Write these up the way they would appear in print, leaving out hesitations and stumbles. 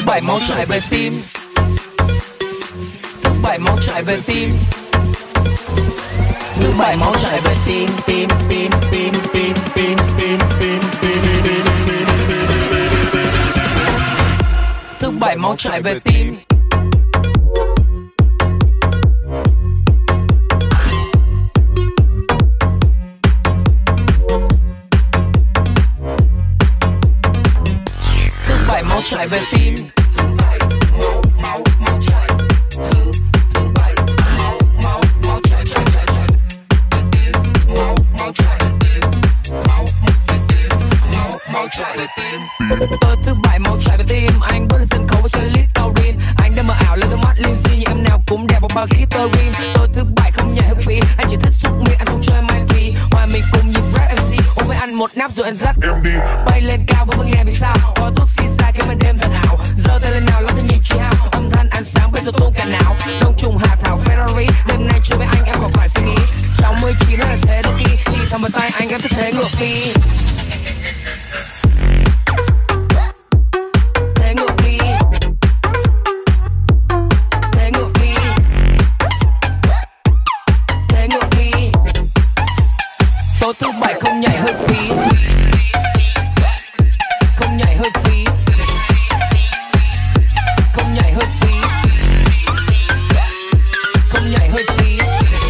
bảy máu chảy về tim. Thứ bảy máu chảy về tim. Thứ bảy máu chảy về tim, tim, tim, tim, tim, tim, tim, tim, tim. Thứ bảy máu chảy về tim. Thứ bảy máu chảy về tim. Tôi thứ bảy máu chảy về tim. Anh bước lên sân khấu với chơi Listerine. Anh đang mơ ảo lên đôi mắt Lindsay, nhưng em nào cũng đẹp bằng bao Listerine. Tôi thứ bảy không nhảy hơi phí. Anh chỉ thích xúc miệng, anh không chơi Mikey. Hòa mình cùng nhịp rap MC. Ôm với anh một nắp rồi anh dắt em đi bay lên cao với nghe vì sao. Có thuốc xì xa cái màn đêm thật ảo. Giơ tay lên nào lắng nhịp chi hao. Âm thanh ánh sáng bây giờ tung cả não. Đông trùng hạ thảo Ferrari. Đêm nay chơi với anh em còn phải suy nghĩ. 69 là thế đôi khi đi thầm vào tay anh em sẽ thế ngược đi. Tối thứ bảy không nhảy hơi phí. Không nhảy hơi phí. Không nhảy hơi phí. Không nhảy hơi phí.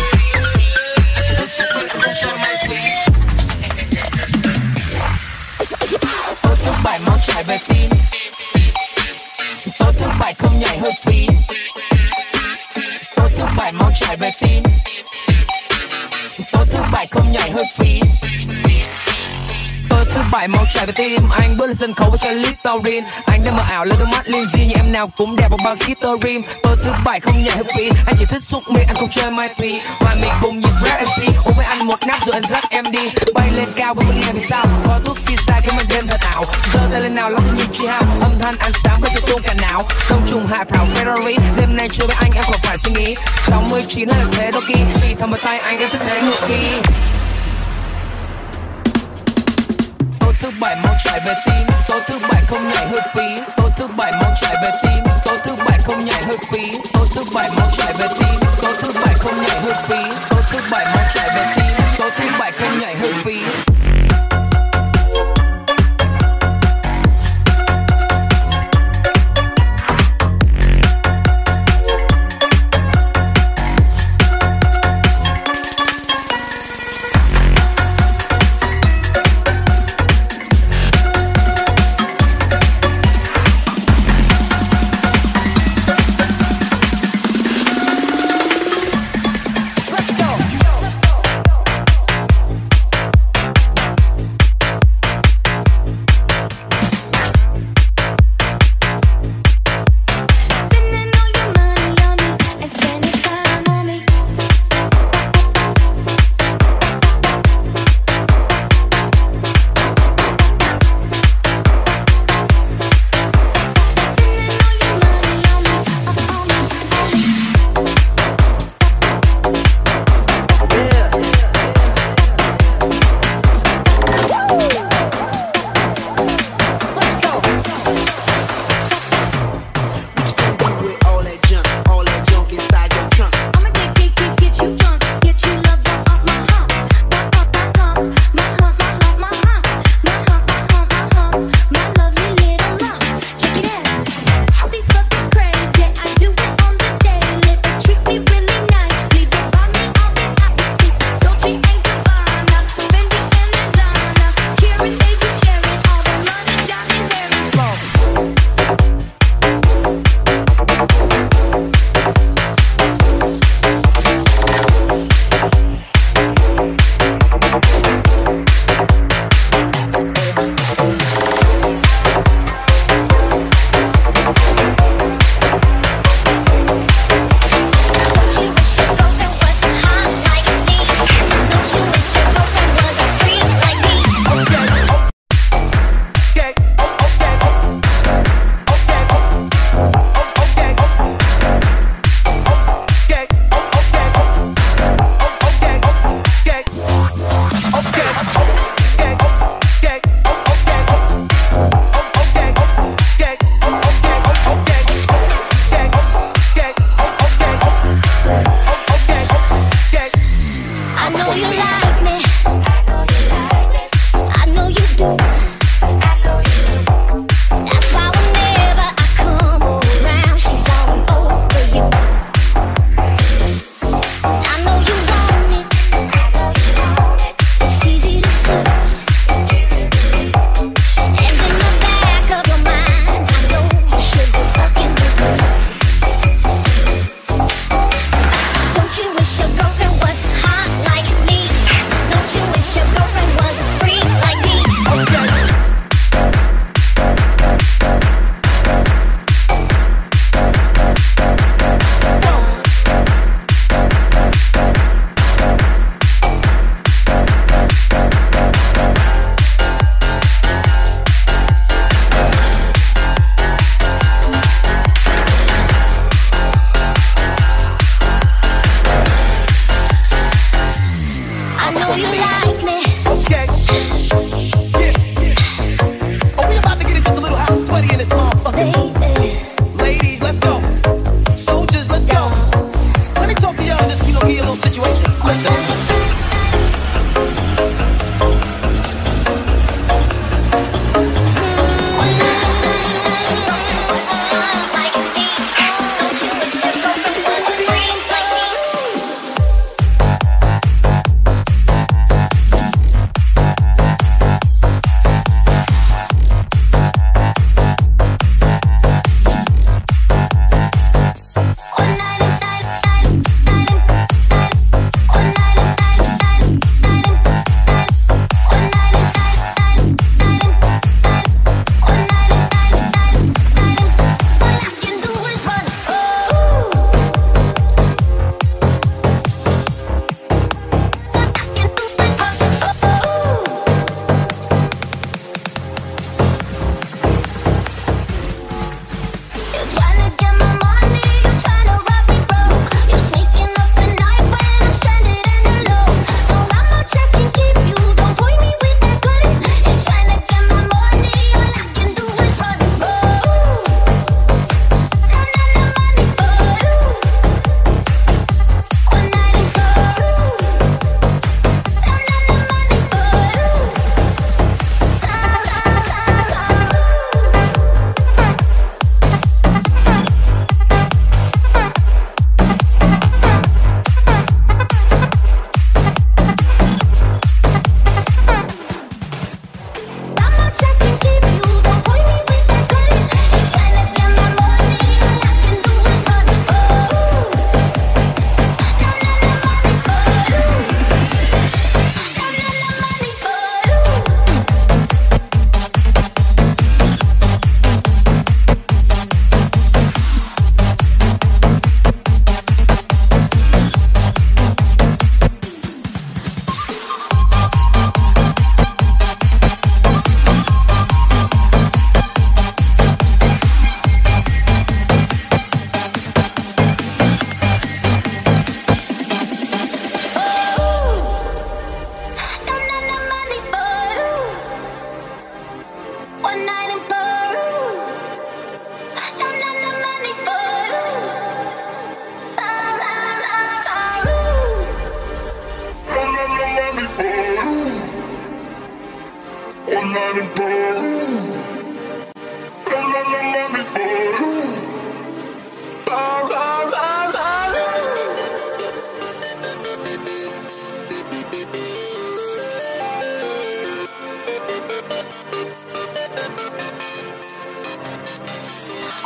Tối thứ bảy máu chảy về tim. Tối thứ bảy không nhảy hơi phí. Tối thứ bảy máu chảy về tim. Tối thứ bảy không nhảy hơi phí. Tối thứ bảy máu chảy về tim. Anh bước lên sân khấu với chơi Listerine. Anh đang mơ ảo lên đôi mắt Lindsay, nhưng em nào cũng đẹp bằng bao Listerine. Tối thứ bảy không nhảy hơi phí. Anh chỉ thích xúc miệng, anh không chơi Mikey. Hòa mình cùng nhịp rap MC. Ôm với anh một nắp rồi anh dắt em đi bay lên cao với nghe vì sao. Có thuốc xì xa cái màn đêm thật ảo. Giơ tay lên nào lắng nhịp chi hao. Âm thanh ánh sáng bây giờ tung cả não. Đông trùng hạ thảo Ferrari. Đêm nay chơi với anh em còn phải suy nghĩ. 69 là thế đôi khi đi thầm vào tay anh em sẽ thế ngược đi. Tối thứ bảy máu chảy về tim. Tối thứ bảy không nhảy hơi phí. Tối thứ bảy máu chảy về tim. Tối thứ bảy không nhảy hơi phí. Tối thứ bảy máu chảy về tim. Tối thứ bảy không nhảy hơi phí. Tối thứ bảy máu chảy về tim. Tối thứ bảy không nhảy hơi phí.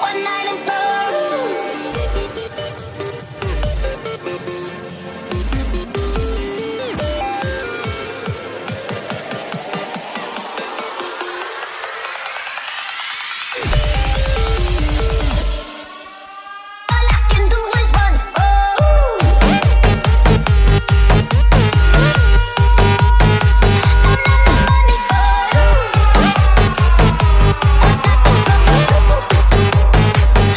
One night in Peru. All I can do is run. Oh, don't have no money for you. I got the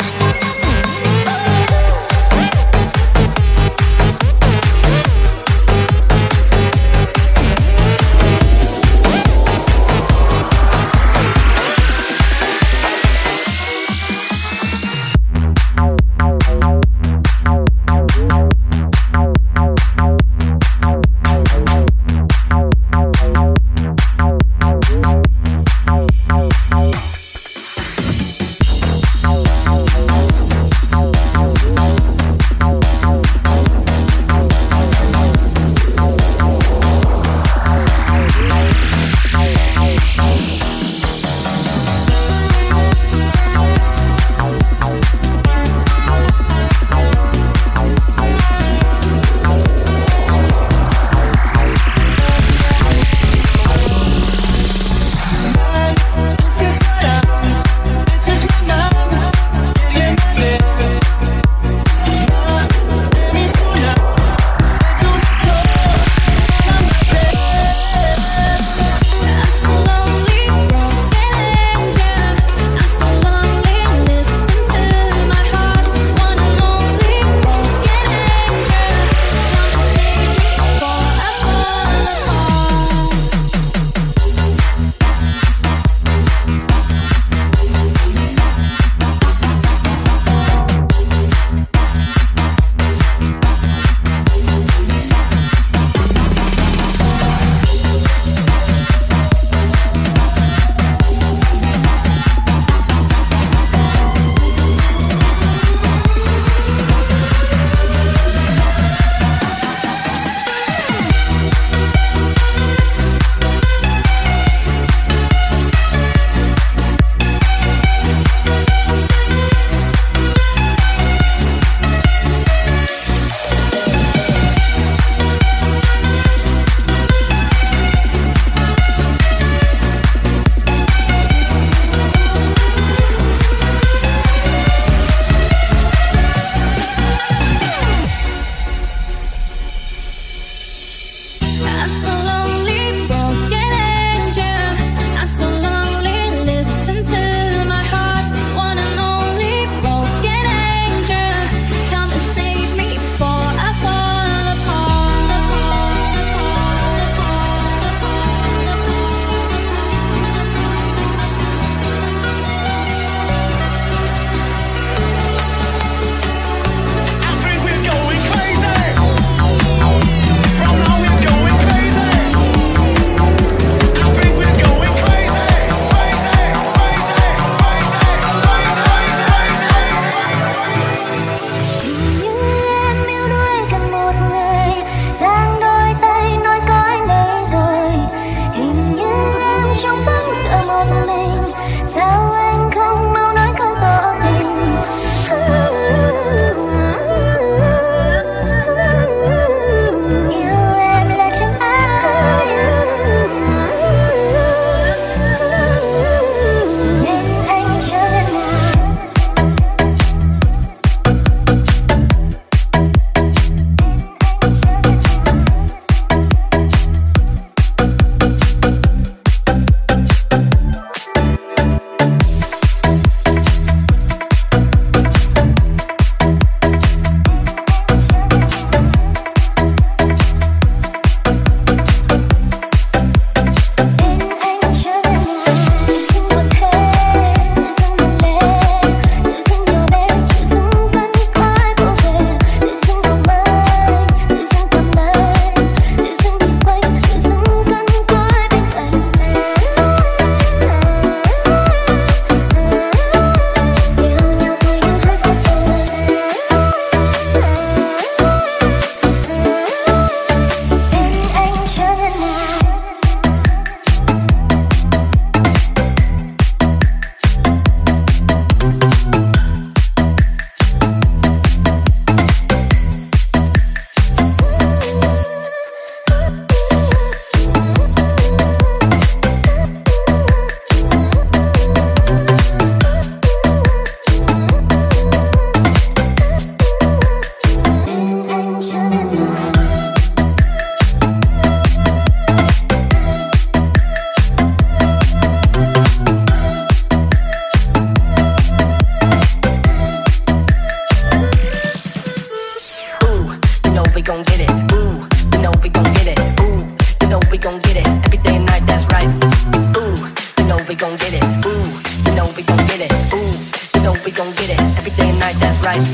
we gon' get it every day and night, that's right.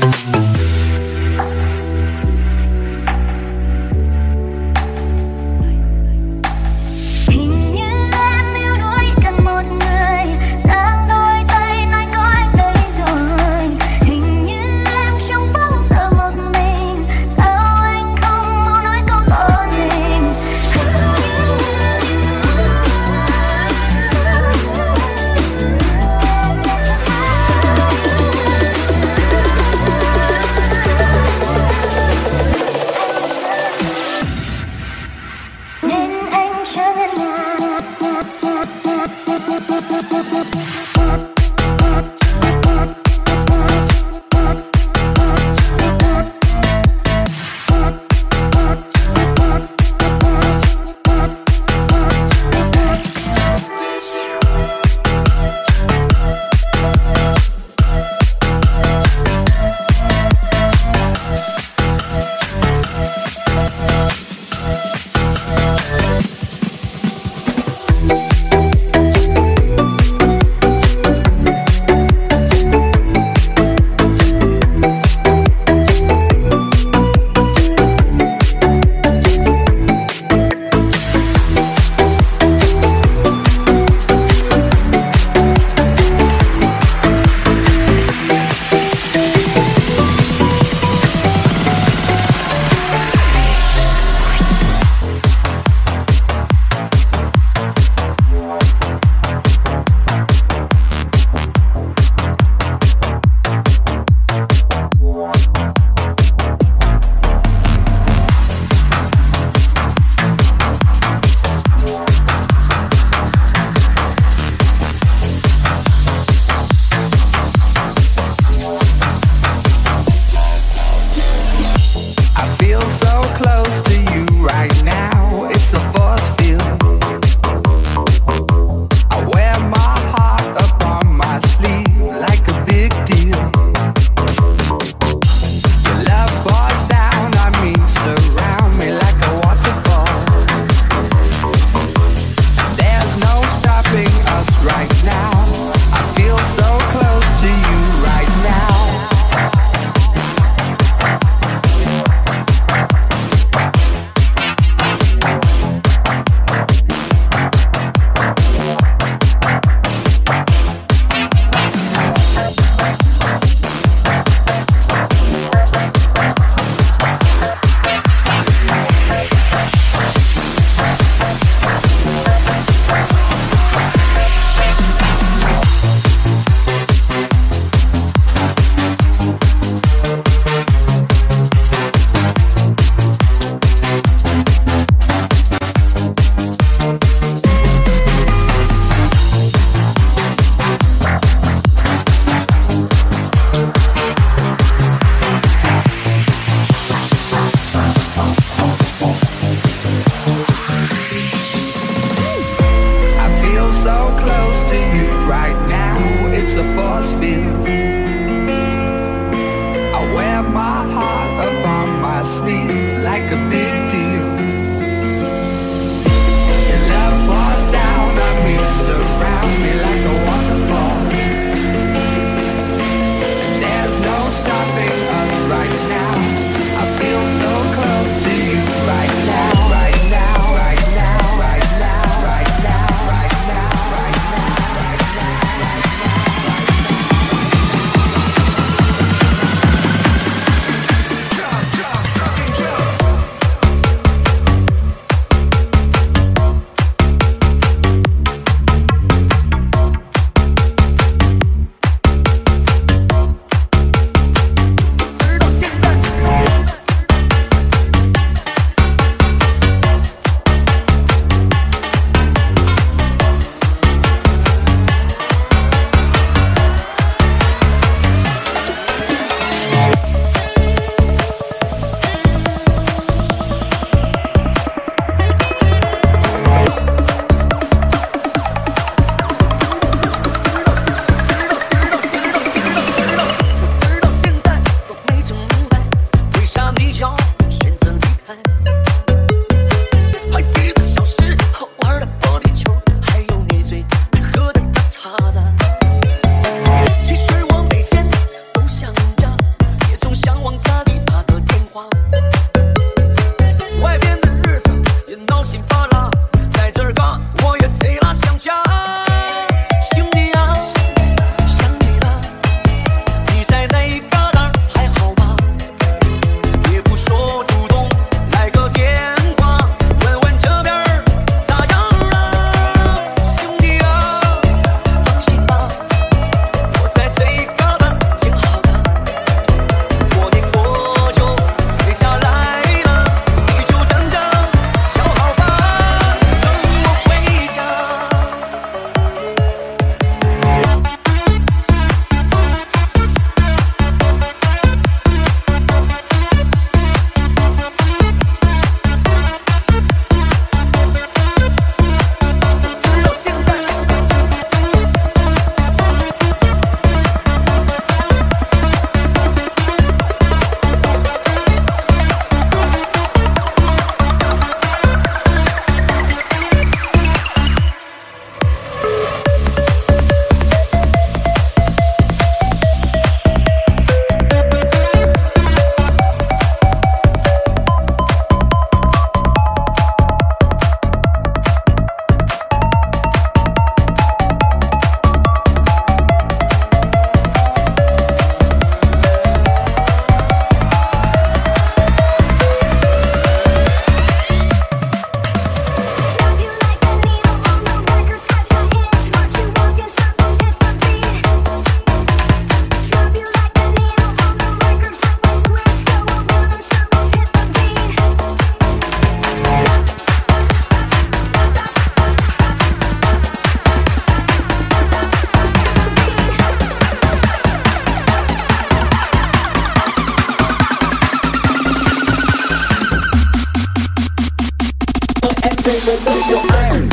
về đội của anh.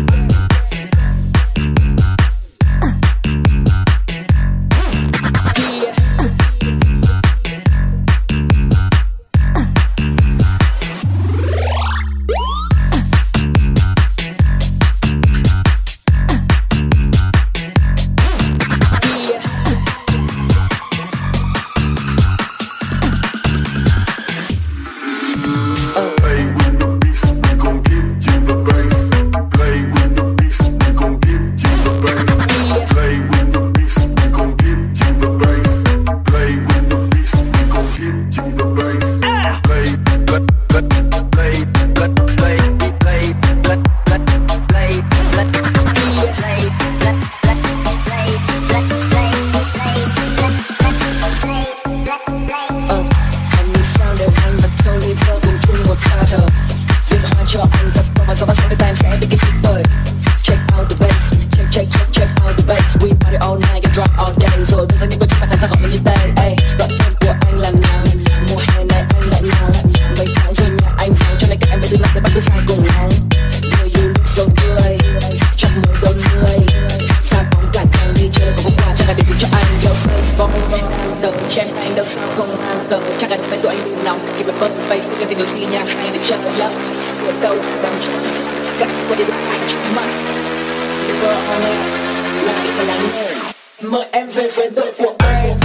Mời em về với đội của anh.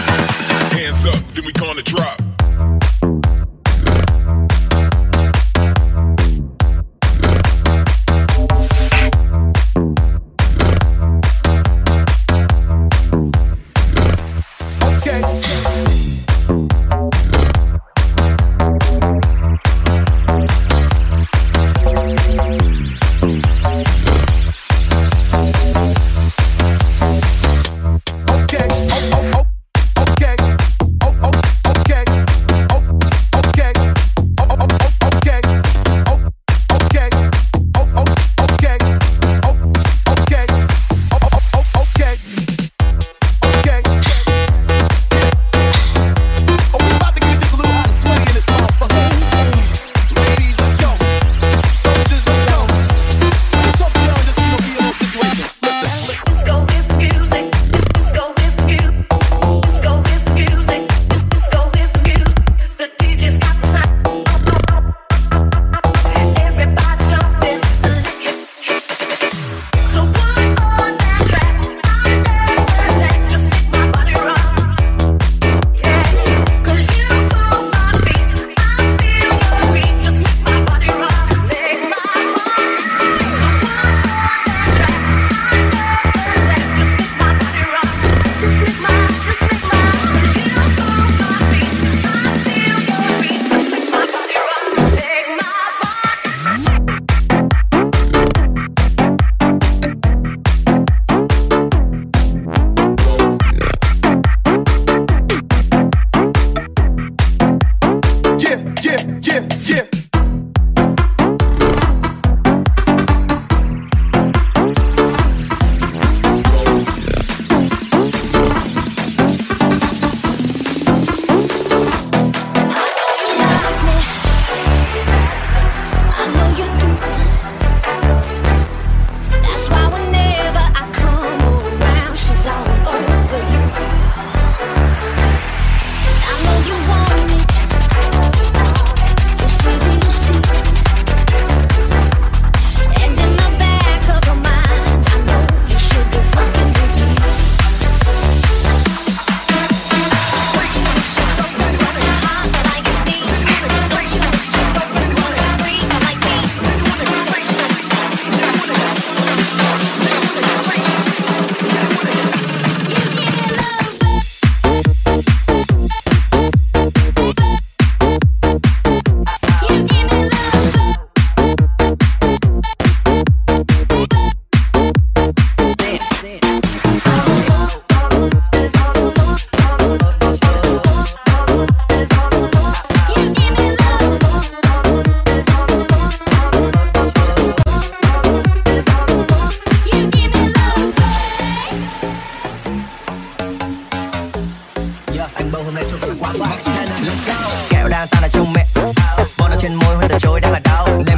Hands up, then we gonna drop.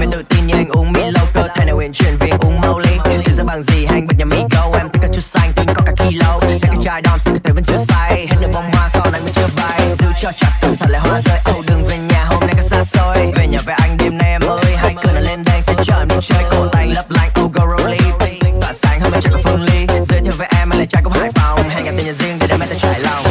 phải tự tin như anh uống Milo. Cơ thể nào uyển chuyển vì uống Molly. Từ giờ bằng gì hay anh bật nhà Migo. Em thích cả chút xanh tin có cả kilo. Hay cái chai đom xin cơ thể vẫn chưa say. Hết nửa vòng hoa sau này mới chưa bay. Giữ cho chặt cẩn thận lại hoa rơi. Oh đừng về nhà hôm nay có xa xôi. Về nhà với anh đêm nay em ơi. Hai cửa nó lên đèn sẽ chờ em đi chơi. Cổ tay lấp lánh oh go rolly. Tỏa sáng hôm nay chắc có Phương Ly. Giới thiệu với em là trai cũng Hải Phòng. Hẹn gặp tên nhà riêng để đem em ta trải lòng.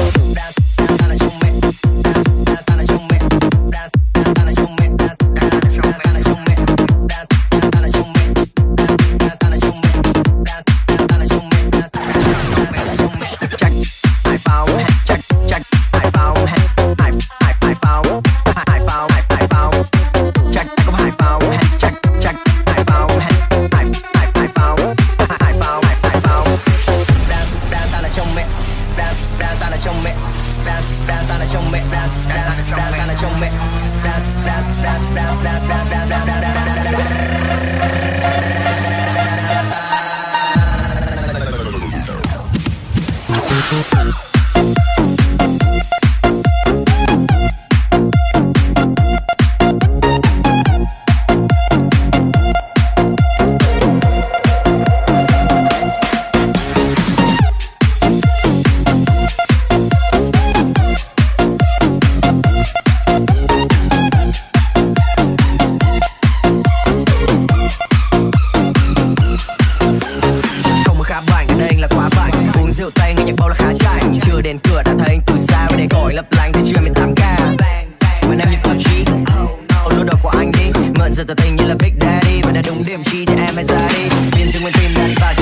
Giờ tỏ tình như là Big Daddy và đã đúng điểm chi thì em hãy ra đi. Biên dương nguyên tim đã đi vào